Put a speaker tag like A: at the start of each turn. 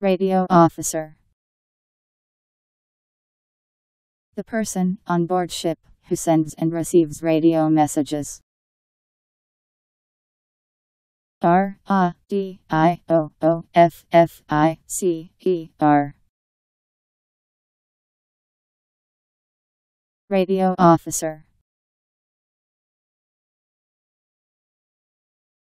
A: Radio officer. The person on board ship who sends and receives radio messages. RADIOOFFICER. Radio officer.